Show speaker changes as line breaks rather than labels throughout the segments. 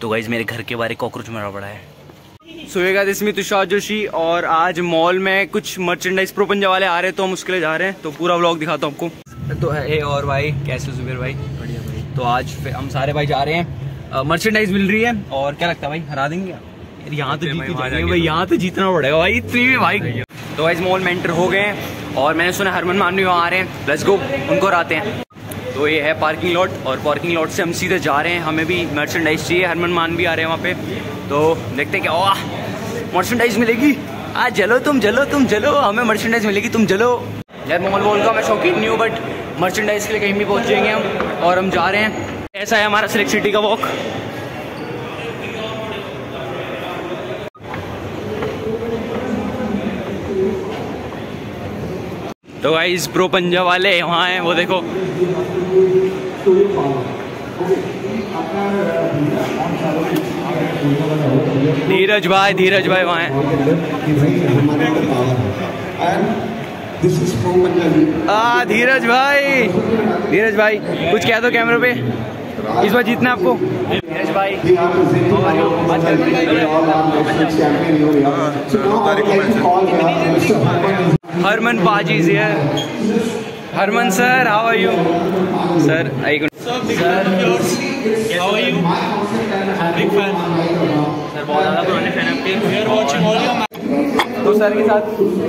तो गाइस मेरे घर के बाहर कॉकरोच मरा पड़ा है। सोएगा इसमें तुषार जोशी और आज मॉल में कुछ मर्चेंडाइज प्रो पंजा वाले आ रहे हैं तो हम उसके लिए जा रहे हैं, तो पूरा व्लॉग दिखाता हूँ आपको। तो है और भाई कैसे जुबेर भाई? बढ़िया भाई। तो आज हम सारे भाई जा रहे हैं, मर्चेंडाइज मिल रही है और क्या लगता है भाई हरा देंगे यहाँ? तो जीत भाई, यहाँ तो जीतना पड़ेगा भाई इतनी में भाई। तो गाइस मॉल में एंटर हो गए हैं और मैंने सुना हरमन मान भी वहाँ आ रहे हैं, लेट्स गो उनको हराते हैं। तो ये है पार्किंग लॉट और पार्किंग लॉट से हम सीधे जा रहे हैं, हमें भी मर्चेंडाइज चाहिए, हरमन मान भी आ रहे हैं वहाँ पे, तो देखते हैं क्या वाह मर्चेंडाइज मिलेगी। आज चलो तुम चलो हमें मर्चेंडाइज मिलेगी, तुम चलो यार। मॉल वॉल का मैं शौकीन नहीं हूँ बट मर्चेंडाइज के लिए कहीं भी पहुँच जाएंगे हम और हम जा रहे हैं। ऐसा है हमारा सिलेक्ट सिटी का वॉक। तो गाइस प्रो पंजा वाले वहाँ हैं, वो देखो। धीरज भाई वहाँ हैं। धीरज भाई कुछ कह दो कैमरे पे, इस बार जीतना आपको। धीरज भाई Harman Baji is here. Harman sir how are you? Sir sir how are you? Big fan sir, बहुत ज़्यादा पुराने फैन आपके। We are watching all your. तो सर के साथ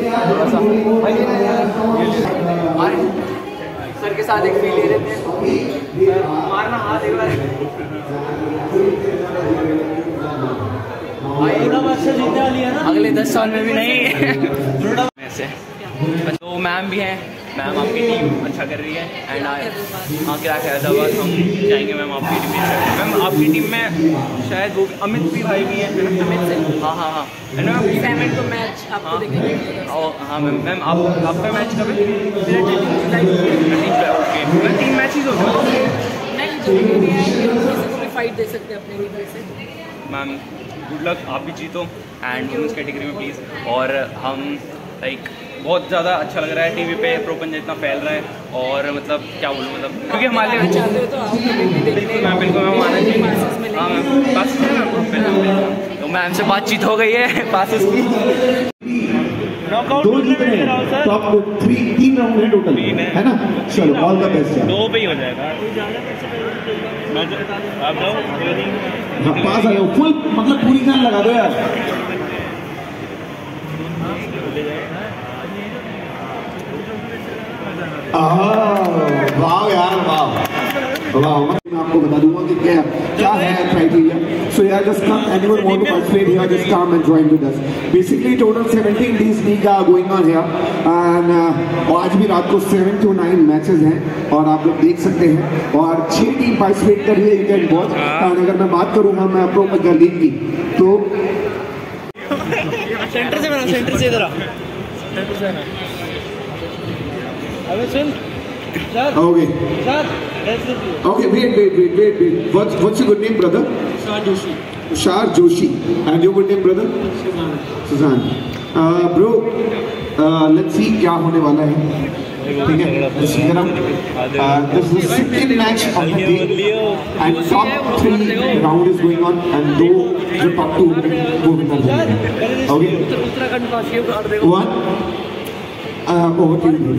सर के साथ एक फील ले लेते हैं। मारना हाथ एक बार। जीतने वाली है ना अगले 10 साल में भी नहीं। ऐसे तो मैम भी हैं, मैम आपकी टीम अच्छा कर रही है एंड हाँ क्रैक हैदराबाद हम जाएंगे मैम आपकी टीम में। मैम आपकी टीम में शायद वो अमित भी भाई भी हैं। अमित से हाँ मैम तो मैच आपको देखेंगे। हाँ मैम आपका मैच कब है? ओके मैम 3 मैचेस हो गए नहीं, फाइट दे सकते हैं अपने टीम से। मैम गुड लक, आप भी जीतो एंड वुमेन्स कैटेगरी में प्लीज़। और हम लाइक बहुत ज़्यादा अच्छा लग रहा है टीवी पे प्रो पंजा इतना फैल रहा है और मतलब क्या बोलूँ मतलब क्योंकि हमारे लिए चाहते हो तो आओ मैम। बिल्कुल मैम आना चाहिए। हाँ मैम पास है तो मैम से बातचीत हो गई है पासेस की।
दो जीत रहे हैं, टॉप 3 राउंड है टोटल है ना। चलो ऑल द बेस्ट यार।
2 पे ही हो जाएगा। आप जाओ
पास आ जाओ, फुल मतलब पूरी जान लगा दो यार। वाह यार वाह। मैं आपको बता दूंगा कि क्या है criteria. So yeah, just come. Anyone want to participate here? Just come and join with us. Basically, total 17 days league are going on here, and आज भी रात को 7 to 9 मैचेस हैं और आप लोग देख सकते हैं और 6 टीम पार्टिसिपेट कर रही है। You can watch. और अगर मैं बात करूँगा मैं प्रो पंजा लीग की तो सेंटर से इधर Okay, wait. What's your good name, brother? Tushar Joshi. And your good name, brother? Suzan. Bro, let's see क्या होने वाला है। ठीक है, this is the second match of the day and top 3 round is going on and जो top 2 वो winner होंगे। Okay, 1 over to you.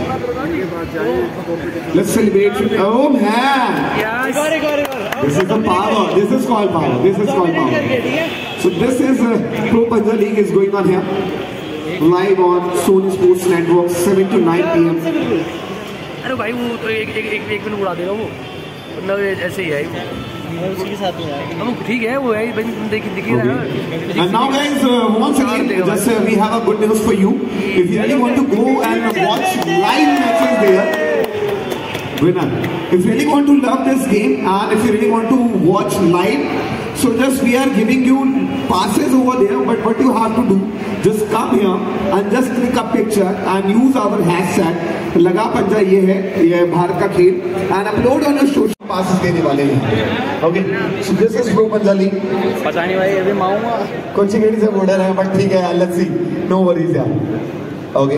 Let's celebrate. Oh man! This is the power. This is called power. So this is Pro Panza League is going on here live on Sony Sports Network 7 to 9 PM.
अरे भाई वो तो एक minute उड़ा देगा वो, मतलब ऐसे ही है वो उसके साथ में है। हम ठीक है वो है देखिए रहा है।
And now guys, once again, just we have a good news for you. If you really want to go and watch live matches there, winner. If you really want to love this game and if you really want to watch live, so just we are giving you passes over there. But what you have to do, just come here and just click a picture and use our hashtag लगा पंजा। ये है ये भारत का खेल and upload on your social passes देने वाले हैं। Okay, so this is Pro Panza League.
पता नहीं भाई अभी माऊंगा
कुछ गेड़ी से बॉर्डर है बट ठीक है, let's see, no worries यार। Okay,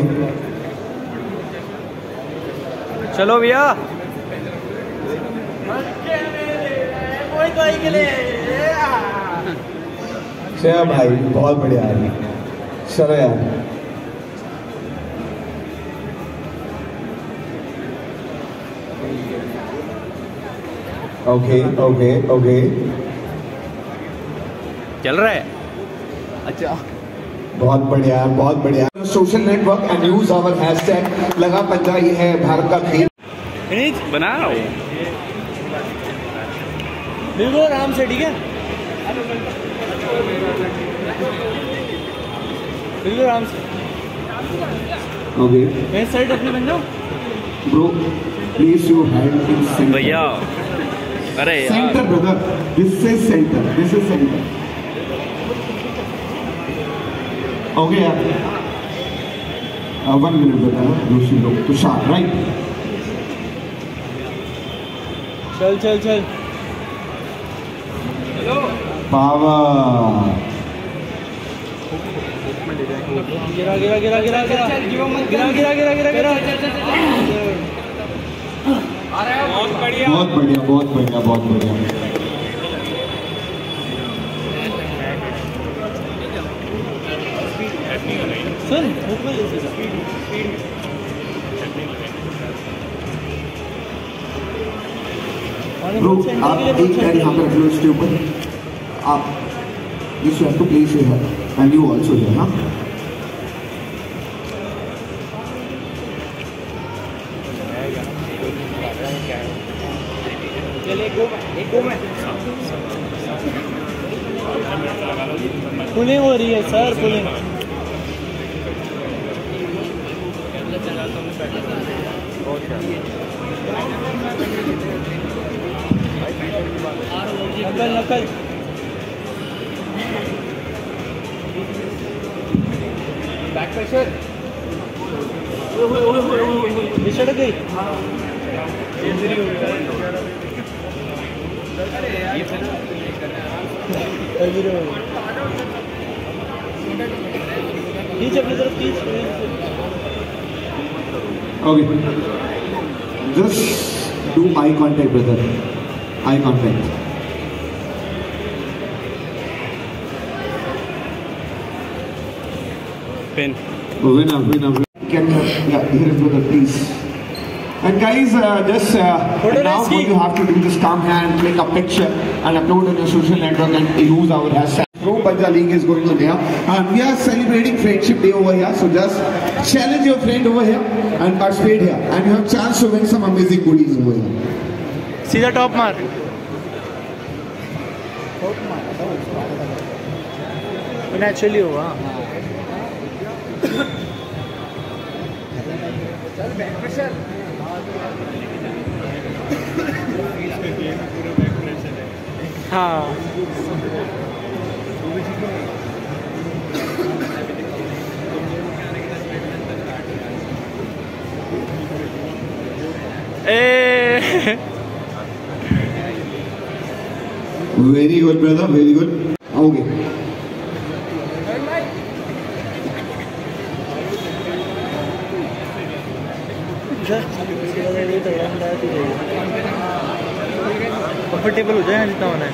चलो भैया
क्या भाई, बहुत बढ़िया है। चलो यार, ओके ओके ओके,
चल रहा है। अच्छा,
बहुत बढ़िया, बहुत बढ़िया। Social network and use our hashtag लगा पंजा, ये है भारत का खेल।
बना रहा हूँ
बिल्कुल आराम से, ठीक है, बिल्कुल आराम से।
ओके,
मैं साइड अपनी बन जाऊँ
bro, please you hand in center
भैया। अरे यार,
center brother, this is center, this is center. Okay यार, 1 minute brother, जोशी लोग तुषार, राइट?
चल चल चल,
पावर,
गिरा गिरा गिरा गिरा गिरा गिरा गिरा गिरा गिरा गिरा।
बहुत बढ़िया, बहुत बढ़िया, बहुत बढ़िया, बहुत बढ़िया।
सुन,
ब्रो, आप एक पैर यहाँ पर रख लो इसके ऊपर। आप this you have to place here and you also here, हाँ?
पुलिंग हो रही है सर, पुलिंग। नकल नकल, बैक प्रेशर, निचड़ गई। खींच अपनी तरफ, खींच।
Okay, just do eye contact brother, eye contact.
Pen
Winner, winner, winner. Can you, yeah, here is brother, please. And guys, just now what you have to do, just come here and click a picture and upload on your social network and use our hashtag. Pro Panja League is going on here, and we are celebrating Friendship Day over here. So just challenge your friend over here and participate here, and you have chance to win some amazing goodies over here.
सीधा top मार, naturally हुआ। हाँ,
Very good, brother. Very good. Okay.
Comfortable हो जाए जितना होना है।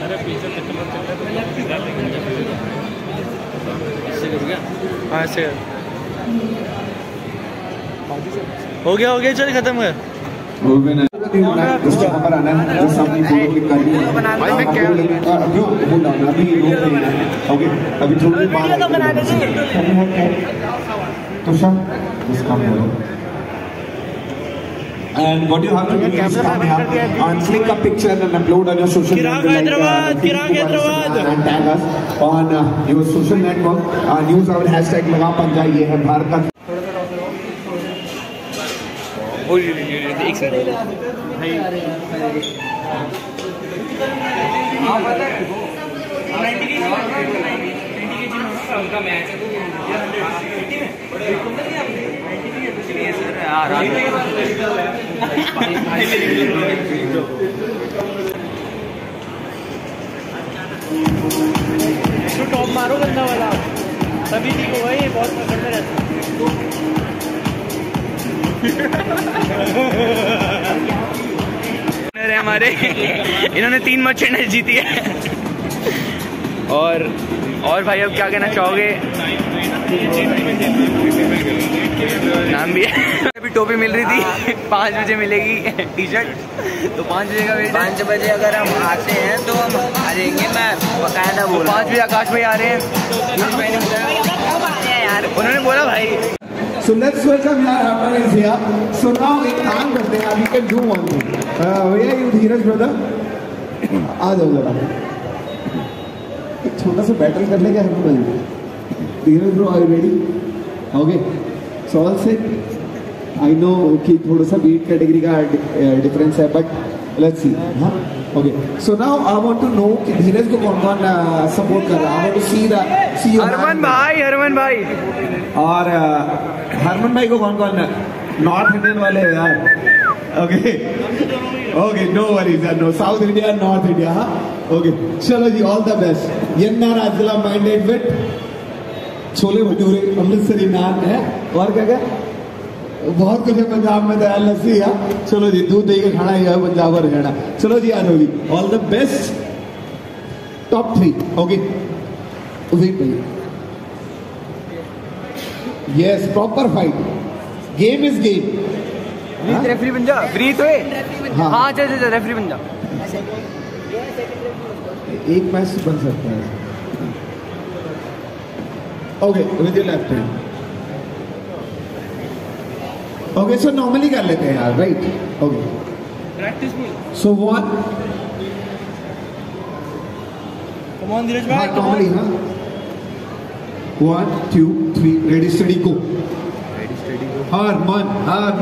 हाँ से हो गया, चल खत्म कर।
अभी थोड़ी And what you have to do is come here and click a picture and upload on your social network and tag us on your social network and use our hashtag लगा पंजा, ये है भारत का।
टॉप मारो गंदा वाला, तभी ठीक होगा। ये बहुत पकड़ता रहता है।
हमारे इन्होंने 3 मर्चेंडाइज जीती है और भाई अब क्या कहना चाहोगे? नाम भी है। अभी टोपी मिल रही थी 5 बजे मिलेगी टी शर्ट, तो 5 बजे का वेट।
5 बजे अगर हम आते हैं तो हम आ जाएंगे। मैं बकायदा बोल
5 बजे आकाश भाई आ रहे हैं
यार,
उन्होंने बोला भाई।
So let's welcome यार Harman is here. So now एक काम करते हैं, we can do one thing. Where are you, Dheeraj brother? आ जाओ जरा, एक छोटा सा बैटल कर लेंगे हम लोग। Dheeraj bro, are you ready? Okay. So all set. I know कि थोड़ा सा weight कैटेगरी का डिफरेंस है, but let's see. हाँ, okay. So now I want to know कि धीरज को कौन-कौन सपोर्ट कर रहा है. I want to see your
Harman भाई
और हरमन भाई को कौन-कौन नॉर्थ इंडियन वाले हैं यार. ओके नो वरीज यार, no south India north India. हाँ ओके, चलो जी, ऑल द बेस्ट. यन्ना राजला माइंडेड विद छोले भटूरे अमृतसरी नान है, और क्या क्या बहुत कुछ है पंजाब में, दयाल लस्सी है. चलो जी, दूध दही का खाना ही है पंजाब और हरियाणा. चलो जी आ जाओ जी, all the best. Top 3. Okay wait भैया. Yes, proper fight. Game is game.
ब्रीथ रेफरी बन जा. ब्रीथ हुए. हाँ चल रेफरी बन जा.
एक मैच बन सकता है. Okay, with your left hand. Okay, so normally कर लेते हैं यार, right? Okay.
प्रैक्टिस में.
So one.
Come on Dheeraj भाई.
हाँ normally हाँ. 1, 2, 3, ready, steady, go. Harman.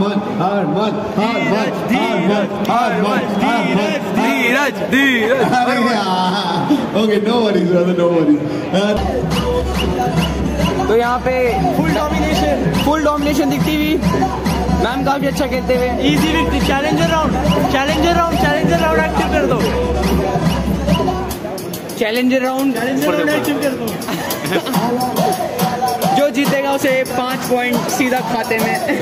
धीरज.
Okay, no worries brother, no worries.
तो यहाँ पे फुल डोमिनेशन दिखती हुई मैम काफी अच्छा कहते हुए.
Easy victory. Challenger round active कर दो.
चैलेंजर राउंड
एक्टिव कर दो.
जो जीतेगा उसे 5 पॉइंट सीधा खाते में.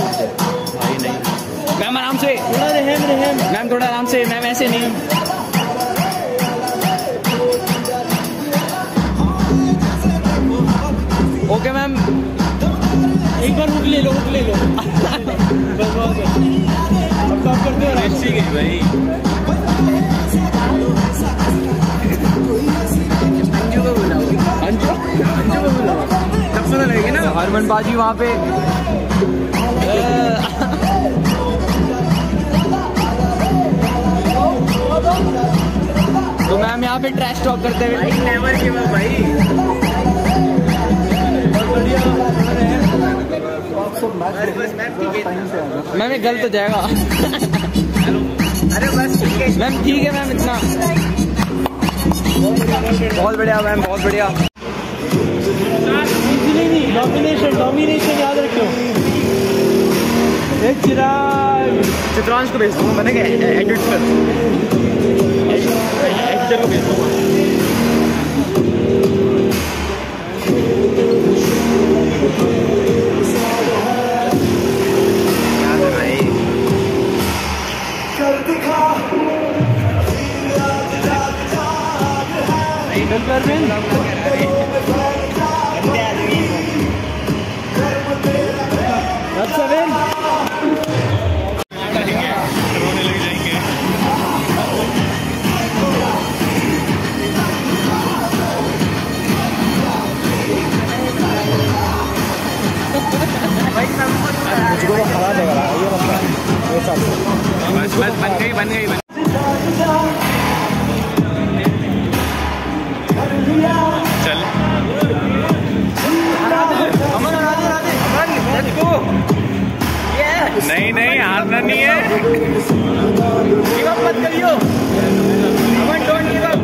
मैम आराम से.
थोड़ा रहम.
मैम थोड़ा आराम से. मैम ऐसे नहीं. Okay ma'am.
एक बार हुक ले लो. बस बहुत है. अब काम करते हैं.
ठीक है भाई. अंजू को बुलाओ. तब पता लगेगी ना. हरमन बाजी वहाँ पे. तो मैम यहाँ पे ट्रैश टॉक करते हुए. नेवर गिव अप भाई. मैम ये गलत हो जाएगा.
अरे बस ठीक है.
मैम ठीक है मैम. इतना बहुत बढ़िया मैम, बहुत बढ़िया.
डोमिनेशन याद रखो. एक
चित्रांश को भेज दूंगा. मैंने क्या एडिट को भेज दूंगा. बन गई. चल नहीं हारना नहीं है. गिव अप मत करियो. Aman don't give up.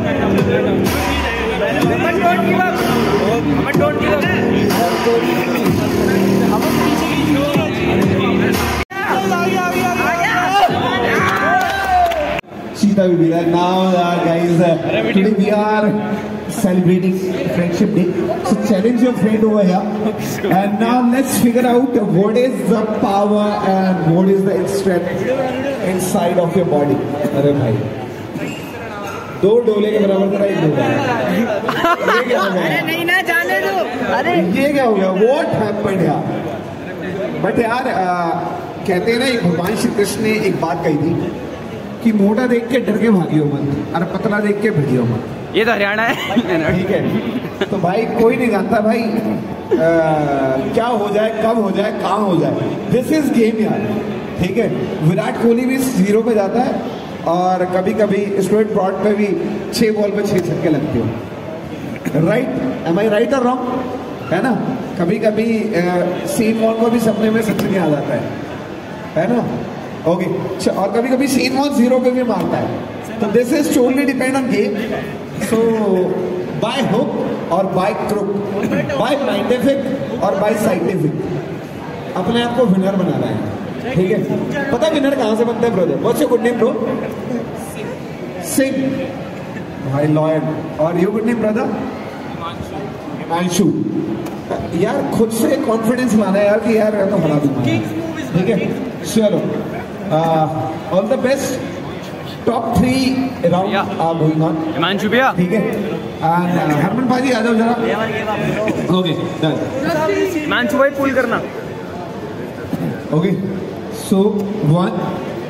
Sheeta will be there now, guys. Today we are celebrating Friendship Day. So challenge your friend over here, and now let's figure out what is the power and what is the strength inside of your body. अरे भाई, 2 डोले के बराबर का 1 डोला.
अरे नहीं ना जाने दो। अरे
ये क्या हो गया? व्हाट हैपेंड यार? बट यार कहते हैं ना, भगवान श्री कृष्ण ने एक बात कही थी कि मोटा देख के डर के भागियो मत और पतला देख के भगियो मत।
ये तो हरियाणा है।
ठीक है, तो भाई कोई नहीं जानता भाई क्या हो जाए, कब हो जाए, कहाँ हो जाए। दिस इज गेम यार, ठीक है। विराट कोहली भी 0 पे जाता है और कभी कभी स्टुअर्ट ब्रॉड पे भी 6 बॉल पे 6 छक्के लगते हो। राइट? एम आई राइट और रॉन्ग? है ना? कभी कभी सीन वॉल को भी सपने में सच में आ जाता है ना? ओके। और कभी कभी सीन वॉल 0 पे भी मारता है। तो this is totally depend on game. So by hook और बाय क्रुक, बाय साइंटिफिक और बाय साइंटिफिक अपने आप को विनर बनाना है, ठीक है। पता विनर कहाँ से बनता है brother? What's your good name bro? Singh भाई, लॉयल। और your good name brother? Himanshu. यार खुद से कॉन्फिडेंस लाना है यार कि यार तो हरा दूंगा, ठीक है। चलो, all the best. Top 3 round are going on.
Himanshu भैया,
ठीक है। एंड हरमन भाजी आ जाओ जरा। Okay done.
हिमांशु भाई पुल करना।
Okay, so 1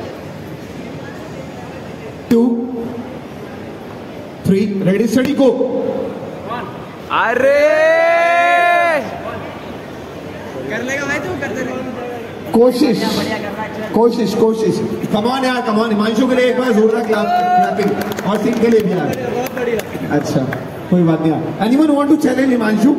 2 3 ready steady go.
अरे
कर लेगा भाई, तू करते रहे।
कोशिश कोशिश कोशिश। कमान यार, कमान। हिमांशु के लिए एक बार जोरदार क्लैपिंग और सिंह के लिए भी यार। अच्छा, कोई बात नहीं यार। Anyone want to challenge Himanshu?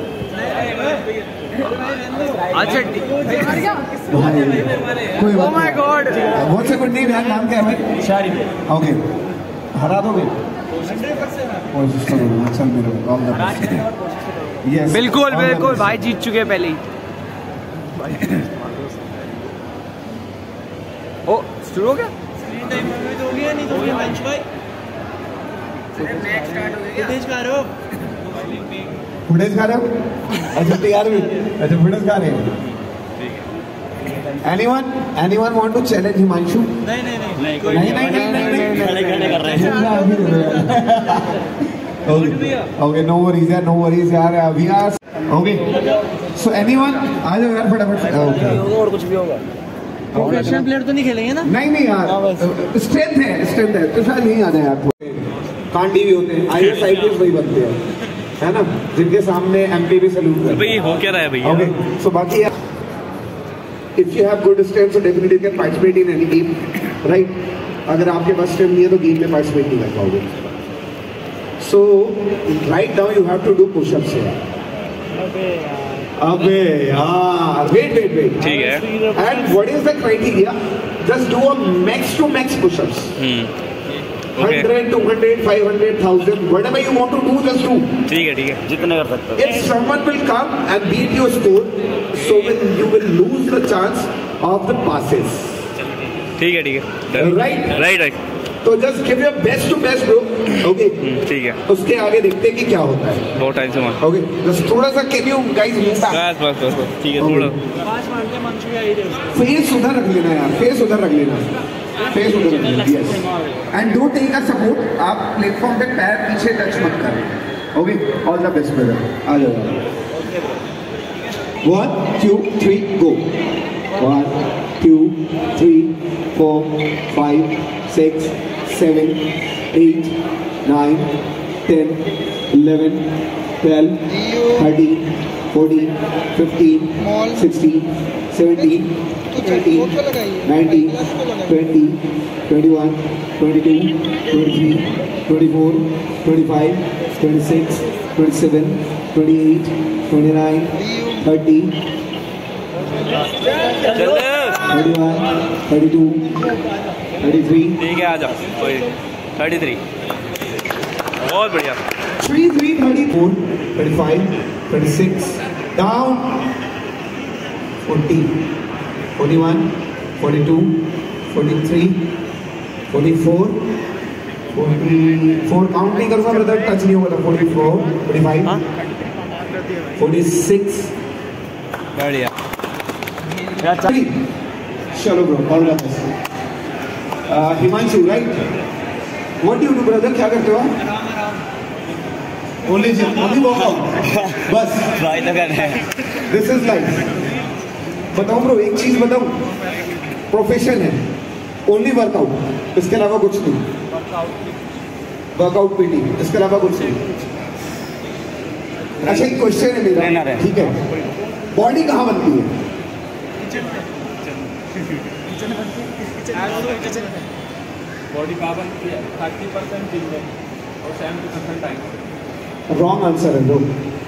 अच्छा
भाई कोई बात।
Oh my god,
what's your good name यार? नाम क्या है भाई? शारिफ। ओके, हरा दोगे? कोशिश करो। चल मेरे ऑल द बेस्ट। यस,
बिल्कुल बिल्कुल भाई, जीत चुके हैं पहले ही। ओ शुरू हो गया?
नहीं तो हिमांश भाई
मैच स्टार्ट हो गया।
तेज कर रहे हो?
फुटेज खा रहे हो? अच्छा तैयार भी? अच्छा फुटेज खा रहे हो? Anyone want to challenge Himanshu?
नहीं नहीं नहीं कोई
नहीं नहीं नहीं नहीं कर रहे हैं। ओके, नो वरीज यार, नो वरीज यार। We are okay. So anyone आ जाओ यार फटाफट। ओके,
और कुछ भी होगा। प्रोफेशनल प्लेयर तो नहीं खेलेंगे ना?
नहीं नहीं यार, स्ट्रेंथ है तो शायद नहीं आना यार। कांडी भी होते हैं, IAS IPS वही बनते हैं, है ना, जिनके सामने MP भी सैल्यूट करते हैं।
भाई हो क्या रहा है भैया?
ओके, सो बाकी यार, if you have good strength so definitely can participate in any game, right? अगर आपके पास स्ट्रेंथ नहीं है तो गेम में पार्टिसिपेट नहीं कर पाओगे। So right now you have to do pushups यार। अबे यार, वेट।
ठीक है।
And what is the criteria? Just do a max to max pushups. 100, 200, 500, 1000, whatever you want to do, just do.
ठीक है, जितने कर सकते हो।
If someone will come and beat your score, so you will lose the chance of the passes.
ठीक है। Right.
तो just give your best to best, bro. Okay.
ठीक है।
उसके आगे देखते हैं कि क्या होता है।
बहुत टाइम से वहाँ।
Okay. Just थोड़ा सा can you guys move back?
बस ठीक है, थोड़ा।
पांच मारते हिमांशु भी आई रहे।
फेस उधर रख लेना यार, फेस उधर रख लेना। Yes, and don't take a support. आप प्लेटफॉर्म पे पैर पीछे टच मत करें। Okay, all the best brother. आ जाओ। 1 2 3 गो। 1 2 3 4 5 6 7 8 9 10 11 12 13 14 15 16 17 18 19 20 21 22 23 24 25 26 27 28 29 30 31 32 33
ठीक है, आ जाओ। 33 बहुत बढ़िया।
33 34 35 36 down 40 41 42 43 44 44 काउंट नहीं करूंगा ब्रदर, टच नहीं होगा। 44 45 46
बढ़िया।
चलो bro, all the best. Himanshu, right? What do you do brother? क्या करते हो? Only gym, only workout. बस.
ट्राई तो कर रहे हैं.
This is life. बताऊं ब्रो, एक चीज बताऊं. प्रोफेशन है. Only workout. इसके अलावा कुछ नहीं. Workout PT. इसके अलावा कुछ नहीं. अच्छा एक क्वेश्चन है मेरा. ठीक है. बॉडी कहाँ बनती है?
बॉडी कहाँ बनती है? 30% जिम में और 70% टाइम.
Wrong answer है bro.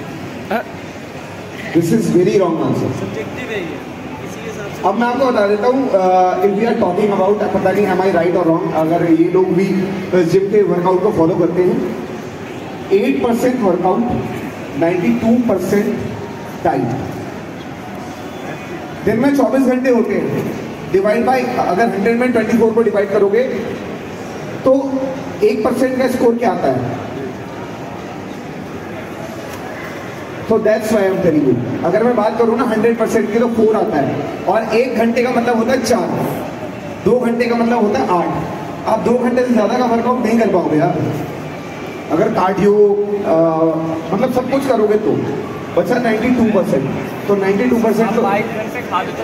This is very wrong answer.
Subjective है ये. इसी के हिसाब से.
अब मैं आपको बता देता हूँ. If we are talking about, पता नहीं am I right or wrong, अगर ये लोग भी जिम के वर्कआउट को फॉलो करते हैं, 8% वर्कआउट, 92% टाइम. दिन में 24 घंटे होते हैं. डिवाइड बाय, अगर 100 में 24 को डिवाइड करोगे तो 1% का स्कोर क्या आता है? तो that's why I am telling you. अगर मैं बात करूं ना 100% की तो 4 आता है. और 1 घंटे का मतलब होता है 4. 2 घंटे का मतलब होता है 8. आप 2 घंटे से ज्यादा का वर्कआउट नहीं कर पाओगे यार. अगर कार्डियो मतलब सब कुछ करोगे तो बचा 92%. तो 92% तो 22 घंटे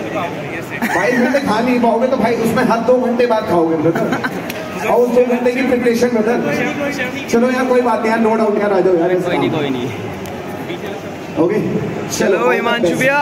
खा नहीं पाओगे तो भाई उसमें हर 2 घंटे बाद खाओगे ब्रदर. और उस 2 घंटे की प्रिपरेशन ब्रदर. चलो यार कोई बात नहीं यार, नो डाउट यार, आ जाओ यार.
कोई नहीं.
ओके
चलो हिमांशु भैया.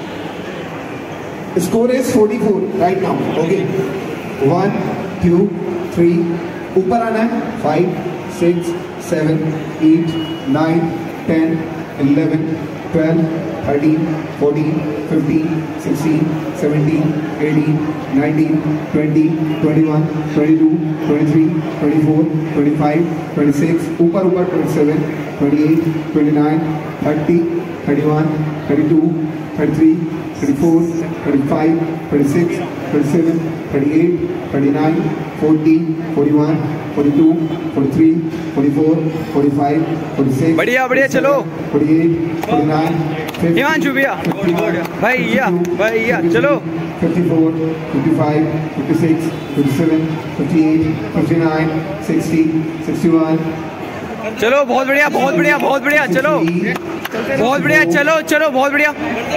Score is 44 right now. Okay 1 2 3 ऊपर आना है. 5 6 7 8 9 10 11 12 13 14 15 16 17 18 19 20 21 22 23 24 25 26 ऊपर 27 28 29 30 31 32 33 34 35 36 37 38 39 40 41 42 43 44 45 46.
बढ़िया बढ़िया. चलो
48 49
हिमांशु भैया. भैया भैया चलो.
54 55 56 57 58 59 60 61.
चलो बहुत बढ़िया बहुत बढ़िया बहुत बढ़िया. चलो बहुत बढ़िया. चलो चलो बहुत बढ़िया.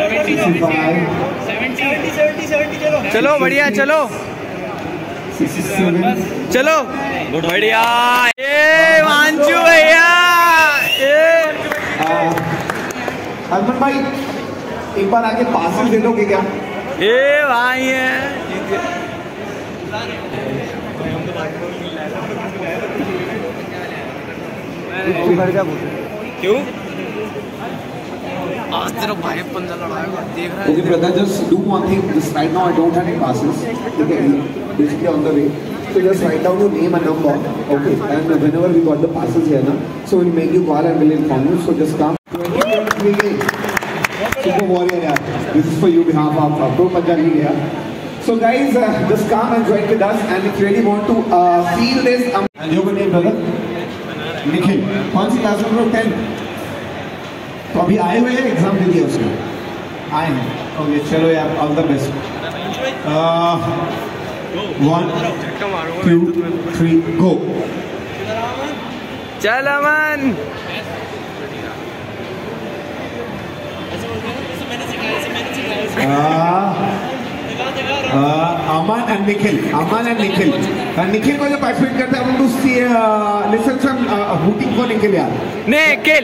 65
चलो बढ़िया. चलो
67
चलो बढ़िया. ये हिमांशु भैया.
हरमन भाई एक बार आके पासेस दे दोगे क्या?
ये भाई है. क्यों आज तेरा भाई पंजा लड़ाएगा देख रहा है.
Okay brother, just do one thing. Just right now I don't have any passes. Okay, basically on the way. So just write down your name and number. Okay, and whenever we got the passes here, na, so we'll make you call and we'll inform you. So just come. 2023 Super Warrior, yeah. This is for you behalf of Pro Punjabi, yeah. So guys, just come and join with us. And if you really want to feel this, and your name, brother? Nikhil. कौन सी class में? 10. तो अभी आए हुए हैं, exam दे दिया उसने. आए हैं. ओके चलो यार, ऑल द बेस्ट. 1 2 3 गो.
चल अमन.
Aman and Nikhil. निखिल को जो पार्टिसिपेट करते हैं, हम लोग listen some hooting for Nikhil यार.
Nikhil.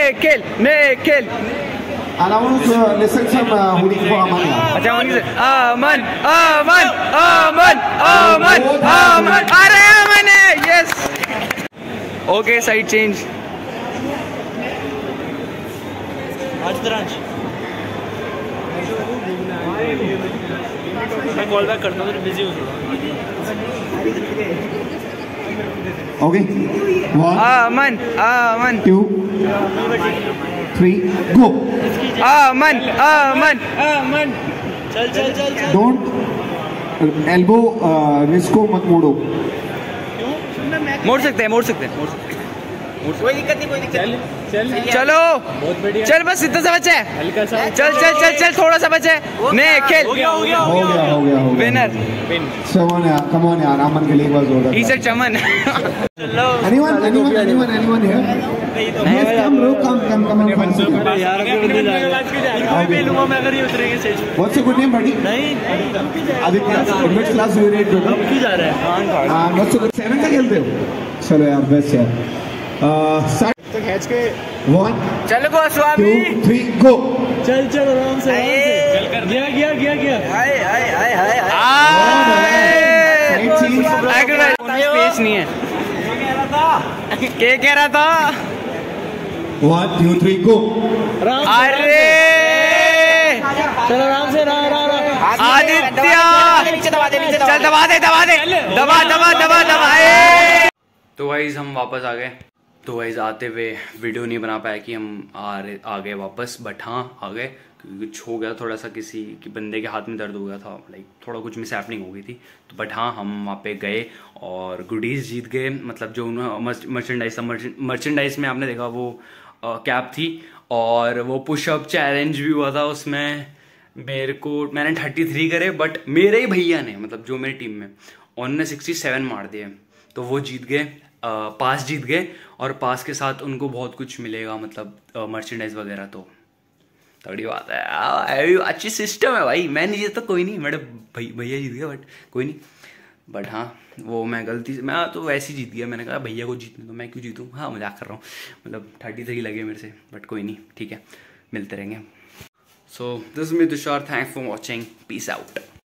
And I want to listen some hooting for Aman यार.
अच्छा अमन. अरे अमन है. यस. Okay side change.
मैं कॉल बैक करता हूँ तो बिजी हो.
Okay. 1
अमन
2 3 go.
अमन.
चल.
Don't elbow wrist को मत मोड़ो.
मोड़ सकते हैं.
कोई दिक्कत नहीं.
चलो चल बस इतना सा बचा है.
हल्का सा.
चल थोड़ा सा बचा है. निखिल
हो गया.
विनर.
Come on यार, अमन के लिए एक बार जोरदार.
ही से चमन.
Anyone here? Yes, come bro. come on.
यार मैं लूंगा मैं अगर ये उतरेंगे स्टेज पे।
What's your good name, buddy?
नहीं
Aditya. In which class do you read, brother?
अब क्यों जा रहे हैं?
What's your 7th तक खेलते हो? चलो यार बेस्ट यार। Start. तो खींच के 1
चल गो
2
स्वामी
3 go.
चल चल आराम से गया गया गया गया
हाय हाय हाय हाय
स्पेस नहीं है। क्या कह रहा था?
1 2 3 go.
अरे
चल आराम से
आदित्य
नीचे दबा दे नीचे
चल दबा दे दबा दे दबा दबा दबा दबा। तो गाइस हम वापस आ गए। तो गाइस आते हुए वीडियो नहीं बना पाया कि हम आ गए वापस, बट हाँ आ गए क्योंकि कुछ हो गया थोड़ा सा, किसी की बंदे के हाथ में दर्द हो गया था, लाइक थोड़ा कुछ मिस हैपनिंग हो गई थी। तो बट हाँ हम वहाँ पे गए और गुडीज़ जीत गए। मतलब जो उन्होंने मर्चेंडाइज में आपने देखा वो कैप थी और वो पुशअप चैलेंज भी हुआ था। उसमें मैंने 33 करे, बट मेरे ही भैया ने, मतलब जो मेरी टीम में, उन्होंने 67 मार दिए। तो वो जीत गए, पास जीत गए और पास के साथ उनको बहुत कुछ मिलेगा, मतलब मर्चेंडाइज वगैरह। तो तगड़ी बात है, अच्छी सिस्टम है भाई। मैं नहीं जीता कोई नहीं, मेरे भैया जीत गया, बट कोई नहीं। बट हाँ वो मैं गलती से, मैं तो वैसे ही जीत गया। मैंने कहा भैया को जीतने तो मैं क्यों जीतूँ। हाँ मजाक कर रहा हूँ, मतलब 33 लगे मेरे से, बट कोई नहीं, ठीक है, मिलते रहेंगे। So this is me Tushar, thanks for watching, peace out.